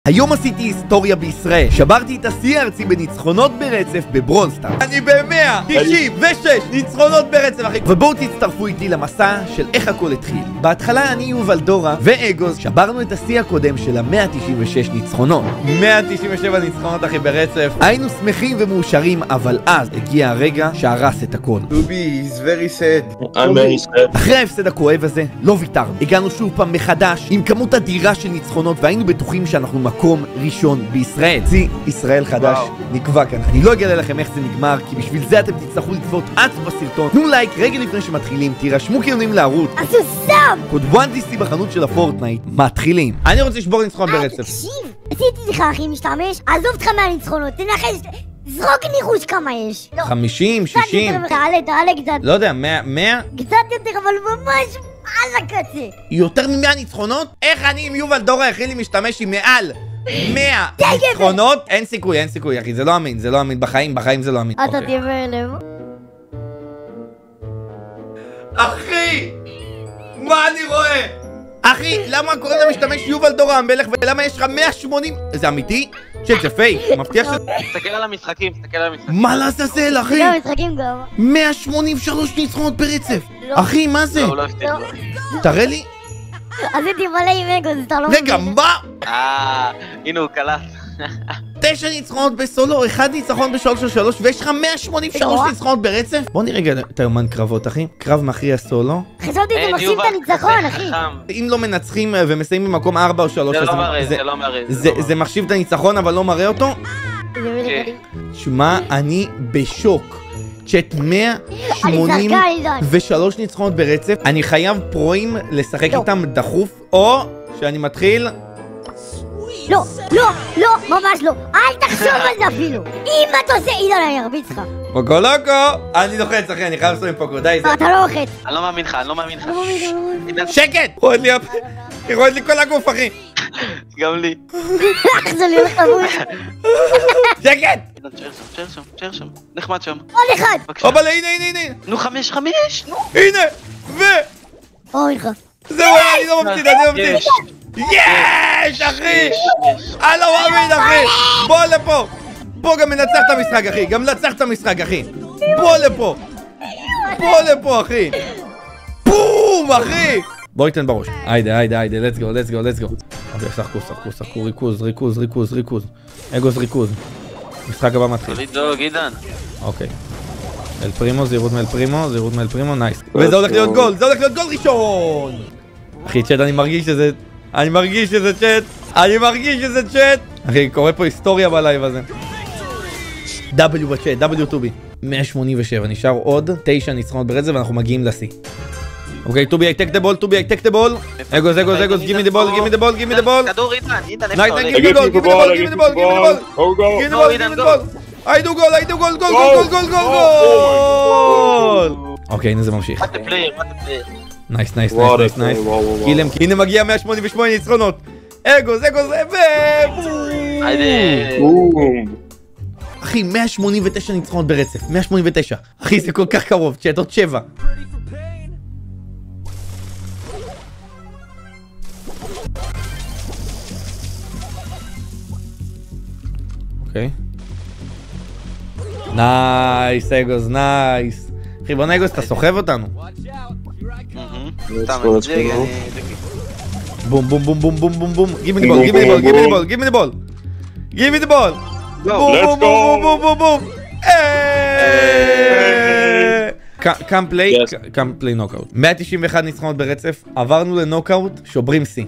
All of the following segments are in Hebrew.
היום עשיתי היסטוריה בישראל, שברתי את השיא הארצי בניצחונות ברצף בברולסטאר. אני ב-196 ניצחונות ברצף, אחי. ובואו תצטרפו איתי למסע של איך הכל התחיל. בהתחלה אני יובל דורה ואגוז שברנו את השיא הקודם של ה-196 ניצחונות. 197 ניצחונות, אחי, ברצף. היינו שמחים ומאושרים, אבל אז הגיע הרגע שהרס את הכל. טובי, is very sad. I'm very sad. אחרי ההפסד הכואב הזה, לא ויתרנו. הגענו שוב פעם מחדש עם כמות אדירה של ניצחונות, והיינו בטוחים שאנחנו מקום ראשון בישראל. צי ישראל חדש נקבע כאן. אני לא אגלה לכם איך זה נגמר, כי בשביל זה אתם תצטרכו לצפות עד בסרטון. תנו לייק רגע לפני שמתחילים, תירשמו כיונים לערוץ. עשו סאב! קוד 1DC בחנות של הפורטנייט. מתחילים. אני רוצה לשבור ניצחון ברצף. תקשיב, עשיתי לך אחי משתמש, עזוב אותך מהניצחונות, תנחש, זרוק ניחוש כמה יש. 50, 60. תעלה קצת. לא יודע, 100? קצת יותר, אבל ממש על הקצה. יותר מ-100 ניצחונות? איך אני עם יובל דורה הכין לי משתמש עם מעל 100 ניצחונות? אין סיכוי, אין סיכוי, אחי, זה לא אמין, זה לא אמין, בחיים זה לא אמין. אתה תהיה בהלם. אחי! מה אני רואה? אחי, למה קוראים למשתמש יובל דורה המלך ולמה יש לך 180? זה אמיתי? זה פייק, מבטיח ש... תסתכל על המשחקים, תסתכל על המשחקים. מה לעזאזל, אחי? גם משחקים גם. 183 ניצחונות ברצף. אחי, מה זה? לא הפתיע. תראה לי. עשיתי מלא עם אגוז, אתה לא רגע, מה? הנה הוא קלט. 9 ניצחונות בסולו, 1 ניצחון ב3-3 ויש לך 183 ניצחונות ברצף? בוא נראה רגע את היומן קרבות, אחי. קרב מכריע סולו. חשבתי זה מחשיב את הניצחון, אחי. אם לא מנצחים ומסיימים במקום 4 או 3, זה לא מראה, זה לא מראה. זה מחשיב את הניצחון אבל לא מראה אותו? שמע, אני בשוק. צ'אט 183 ניצחונות ברצף. אני חייב פרוים לשחק איתם דחוף, או שאני מתחיל... לא, לא, לא, ממש לא. אל תחשוב על זה אפילו. אם אתה עושה עידן אני ארביץ לך. פוקולוקו! אני לוחץ, אחי, אני חייב לעשות עם פוקו, די זה. אתה לא לוחץ. אני לא מאמין לך, אני לא מאמין לך. שקט! רועד לי רועד לי כל הגוף, אחי. גם לי. אח זה לי הולך לבוא. שקט! תשאר שם, נחמד שם. עוד אחד. אבל הנה. נו 5-5, נו. הנה! אוי לך. זהו, אני לא מפסיד, יש, אחי! אני לא מאמין, אחי! בוא לפה! בוא גם מנצח את המשחק, אחי! גם נצח את המשחק, אחי! בוא לפה, אחי! בום, אחי! בוא ניתן בראש. היידה, let's go. אוקיי, שחקו, ריכוז. אגוז ריכוז. משחק הבא מתחיל. תולידו, גידן. אוקיי. אל פרימו, זהירות מאל פרימו, נייס. וזה הולך להיות גול ראשון! אחי, צ'אט, אני מרגיש שזה צ'אט. אחי, קורה פה היסטוריה בלייב הזה. W בצ'אט, W2B. 187, נשאר עוד 9 ניצחונות ברצף ואנחנו מגיעים לשיא. אוקיי, טובי, I take the ball. אגוז, give me the ball. כדור, עידן, איפה? give me the ball. I do goal. אוקיי, הנה זה ממשיך. what the player. נייס. קילם, הנה מגיע 188 ניצחונות. אגוז, אחי, 189 ניצחונות ברצף. 189. אחי, זה כל כך קרוב. צ'אט, עוד 7. אוקיי. נייס, אגוז, נייס. אחי, בוא נגוז, אתה סוחב אותנו. בום. Give me the ball. בום. Come play knockout. 191 ניצחונות ברצף. עברנו לנוקאוט, שוברים שיא.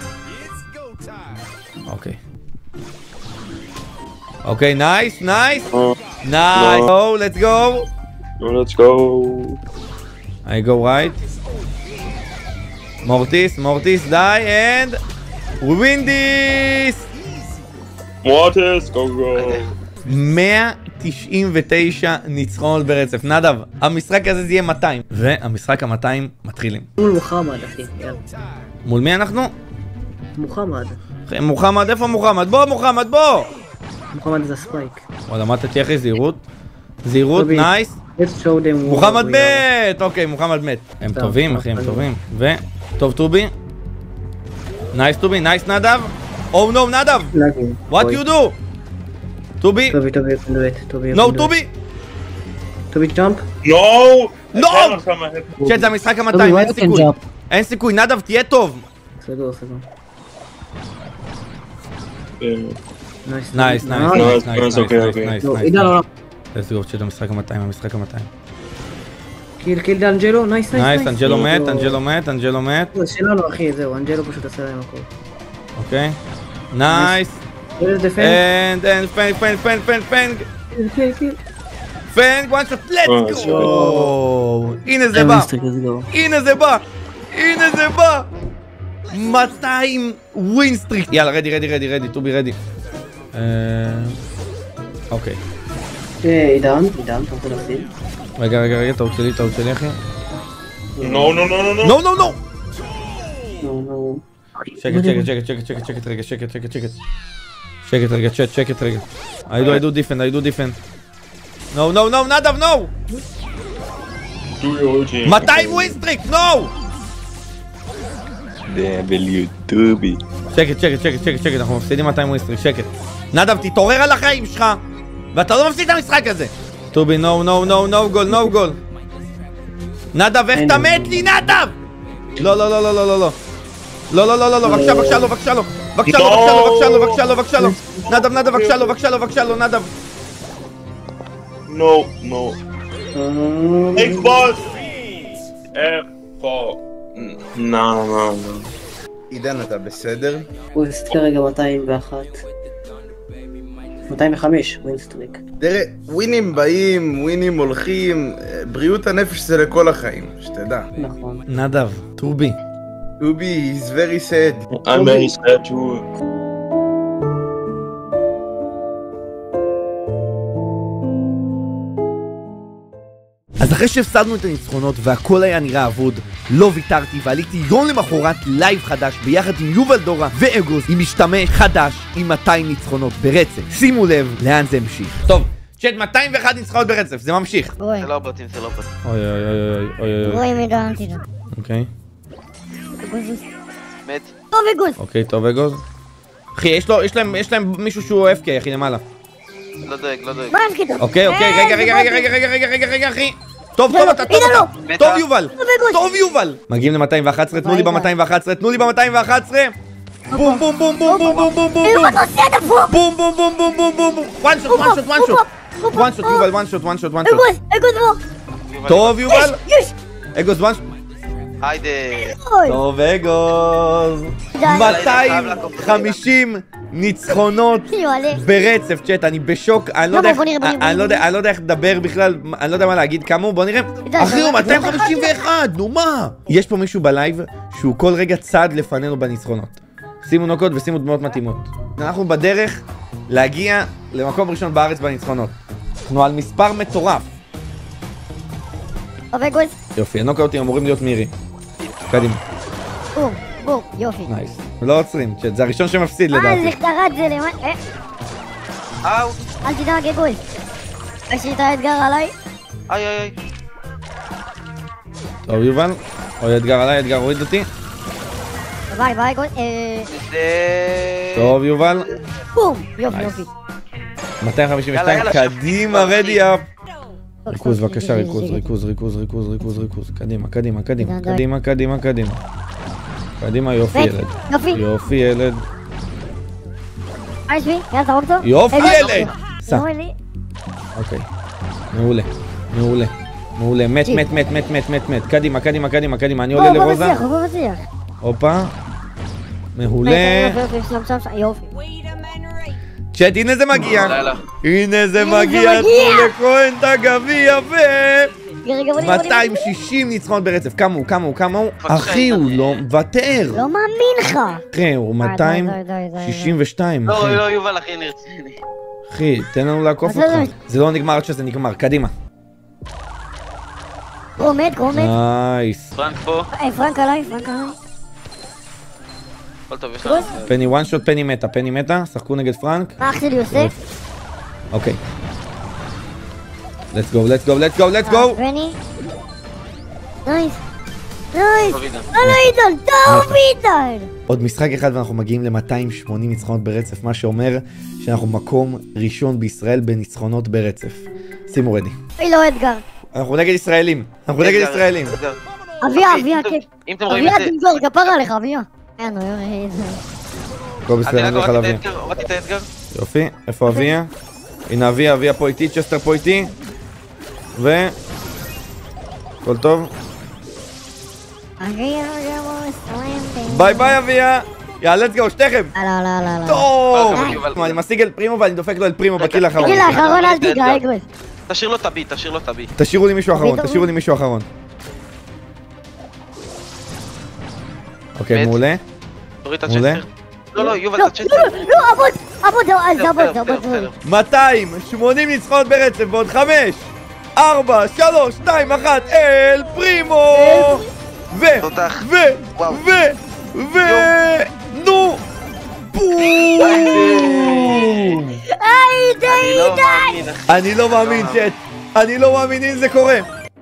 אוקיי, נייס. Let's go. I go right. Mortis, die, and we win this! Mortis, go! 199 ניצחונות ברצף. נדב, המשחק הזה זה יהיה 200. והמשחק ה-200 מתחילים. מול מוחמד, אחי. מול מי אנחנו? מוחמד. מוחמד, איפה מוחמד? בוא, בוא! מוחמד זה ספייק. וואלה, מה תהיה אחי? זהירות, נייס. מוחמד מת! אוקיי, מוחמד מת. הם טובים, אחי, הם טובים. טוב טובי. נייס טובי, נייס נדב. Oh no, Nadav! Lagging. What Boy. you do? Toby? Toby, you can do it. Toby, you No, can do Toby! it. Toby, jump. No! No! I cannot have my head. צ'אט, זה המשחק ה-200, Toby, why אין you can סיכוי. jump? אין סיכוי, נדב, תהיה טוב. סגור, סגור. Yeah. נייס. נייס, נייס, Nice, נייס, nice, okay, okay. נייס, לא, נייס. עידן לא. let's go, צ'אט, המשחק ה-200, המשחק ה-200. קיל דאנג'לו, נייס, נייס. נייס, אנג'לו מת, אנג'לו מת, אנג'לו מת. זה שלנו אחי, זהו, אנג'לו פשוט עשה להם הכל. אוקיי. נייס. דפנד. And פנג, פנג, פנג, פנג, פנג. קיל. פנג, one shot, let's go! הנה זה בא. הנה זה בא! הנה זה בא! 200 ווינסטריק! יאללה, רדי, טובי רדי. אוקיי. עידן, אתה רוצה להפסיד? רגע, טעות שלי אחי. No, no, no, no, no. נו! נו. שקט רגע, שקט רגע, שקט רגע. I do defend. No, נדב, no! Do your ulti. 200 ווינסטריק, no! בליוטובי. שקט, אנחנו מפסידים 200 ווינסטריק, שקט. נדב, תתעורר על החיים שלך! ואתה לא מפסיד את המשחק הזה! טובי, no גול. נדב, איך אתה מת לי, נדב! לא. לא, בבקשה לו. נדב, בבקשה לו, נדב. No, no. Xbox! F4. No. עידן, אתה בסדר? הוא הסת כרגע 201. 205 ווינסטריק. תראה, ווינים באים, ווינים הולכים, בריאות הנפש זה לכל החיים, שתדע. נכון. נדב, טובי. טובי, he's very sad. I'm very sad too. אז אחרי שהפסדנו את הניצחונות והכל היה נראה אבוד, לא ויתרתי ועליתי יום למחרת לייב חדש ביחד עם יובל דורה ואגוז עם משתמש חדש עם 200 ניצחונות ברצף. שימו לב לאן זה המשיך. טוב, צ'אט 201 ניצחונות ברצף, זה ממשיך. רואי. זה לא בוטים. אוי. רואי מדענתי לו. אוקיי. מת. טוב אגוז. אוקיי, טוב אגוז. אחי, יש להם מישהו שהוא FK, אחי, למעלה. לא דואג. מה הפקידו? אוקיי, רגע, אחי. טוב, אתה טוב. הנה לו. טוב יובל. מגיעים ל-211, תנו לי ב-211. בום. תראו מה אתה עושה את הפוק. בום. one shot, יובל, one shot. אגוז בוא. טוב יובל. יש. אגוז one shot. היידה. אוי. טוב אגוז. 250 ניצחונות ברצף, צ'אט, אני בשוק, אני לא יודע איך לדבר בכלל, אני לא יודע מה להגיד, כמה, בוא נראה. אחי, הוא 251, נו מה? יש פה מישהו בלייב שהוא כל רגע צעד לפנינו בניצחונות. שימו נוקות ושימו דמות מתאימות. אנחנו בדרך להגיע למקום ראשון בארץ בניצחונות. אנחנו על מספר מטורף. טוב אגוז. יופי, הנוקאוטים אמורים להיות מהירים. קדימה. בום, יופי. נייס. לא עוצרים, צ'אט, זה הראשון שמפסיד לדעתי. איך קראת זה למעלה? אאו. אל תדאג אגוז. יש לי את האתגר עליי. איי. טוב יובל, או אתגר עליי, אתגר הוריד אותי. ביי אגוז. זה... טוב יובל. בום, יופי. 252, קדימה, רדי אפ. ריכוז, בבקשה, ריכוז. קדימה, יופי ילד. יופי ילד. יאללה, תרוג אותו. יופי ילד! סע. מעולה. אוקיי. מעולה. מת. קדימה. אני עולה לרוזה. בוא בשיח. הופה. מעולה. יופי. צ'אט, הנה זה מגיע. לילה. תנו לכהן את הגביע ו... רגע, 260 ניצחונות ברצף. כמה הוא? אחי, הוא לא מוותר. לא מאמין לך. אחי, הוא 262. לא, יובל, אחי, נרציני. אחי, תן לנו לעקוף אותך. זה לא נגמר עד שזה נגמר. קדימה. קרומט. נייס. פרנק פה. פרנק עליי. כל טוב, יש לנו. פני one shot, פני מתה. שחקו נגד פרנק. מה אח שלי עושה? אוקיי. let's go. פני. נייס. טוב, עידן. הלו עידן, טוב עידן! עוד משחק אחד ואנחנו מגיעים ל-280 ניצחונות ברצף, מה שאומר שאנחנו מקום ראשון בישראל בניצחונות ברצף. שימו רדי. אוי לא אתגר. אנחנו נגד ישראלים. אנחנו נגד ישראלים. אביה, אם אתם רואים את אביה זה... תמזור, כפרה עליך, אביה. נו, הכל בסדר, אני הולך על אביה. הורדתי את האתגר. יופי, איפה אביה? הנה אביה פה איתי, צ'סטר פה איתי. הכל טוב. ביי ביי אביה! יאללה, let's go, שתיכם! לא. טוב! אני משיג אל פרימו ואני דופק לו אל פרימו בקיל האחרון. בקיל האחרון אל תיגע, אגרס. תשאיר לו טבי, תשאיר לו טבי. תשאירו לי מישהו אחרון, אוקיי, מעולה. תוריד את מעולה. הצ'סטר. לא, יובל, לא, את הצ'סטר. עבוד, זה עבוד. 280 ניצחונות ברצף ועוד 5 4, 3, 2, 1 אל פרימו! תותח. נו! בום! אני לא מאמין, צ'אט. אני לא מאמין אם זה קורה.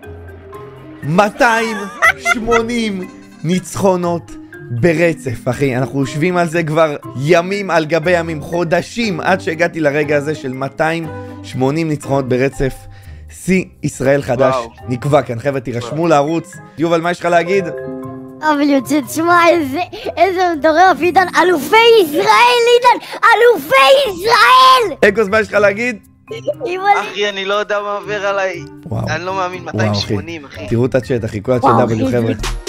280 ניצחונות ברצף, אחי. אנחנו יושבים על זה כבר ימים על גבי ימים, חודשים, עד שהגעתי לרגע הזה של 280 ניצחונות ברצף. שיא ישראל חדש נקבע כאן, חבר'ה, תירשמו לערוץ. יובל, מה יש לך להגיד? אבל יוצא, תשמע, איזה מטורף, עידן, אלופי ישראל, עידן, אלופי ישראל! אקוס, מה יש לך להגיד? אחי, אני לא יודע מה עובר עליי. אני לא מאמין, 280, אחי. תראו את הצ'אט, אחי, כל הצ'אט W, חבר'ה.